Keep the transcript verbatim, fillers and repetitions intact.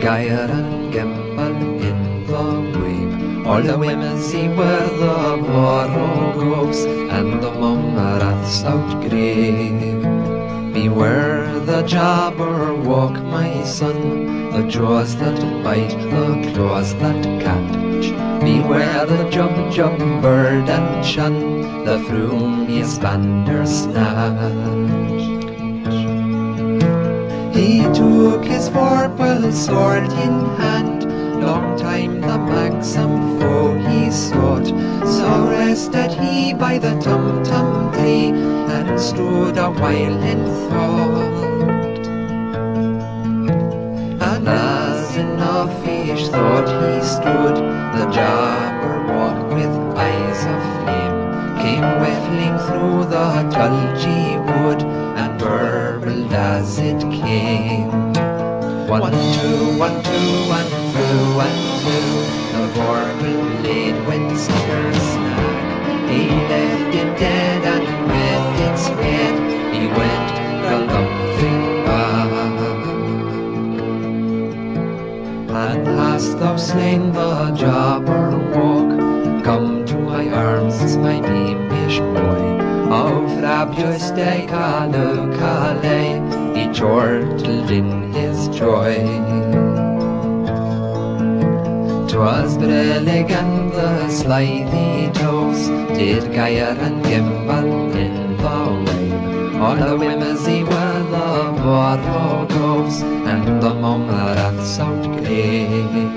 Gyre and gimble in the wave. All the women see where the morrow goes, and the mumrath's out grave. Beware the Jabberwock, my son, the jaws that bite, the claws that catch. Beware the jump jump bird and shun the frumious bandersnatch. He took his vorpal sword in hand, long time the manxome foe he sought. So rested he by the tum-tum tree, and stood a while in thought. And as in a fish thought he stood, the Jabberwock with eyes of flame came whiffling through the tulgey wood, and burbled as it came. One, two, one, two, one, two, one, two. The vorpal blade went snigger snack. He left it dead, and with its head he went galumphing back. And hast thou slain the Jabberwock? Come to my arms, my beamish boy. Of rabious day Calu Calais, he chortled in his joy. 'Twas brillig and the slithy toes did gyre and gimble in the wave. All the whimsy were the morrow goes, and the mumrath's out grave.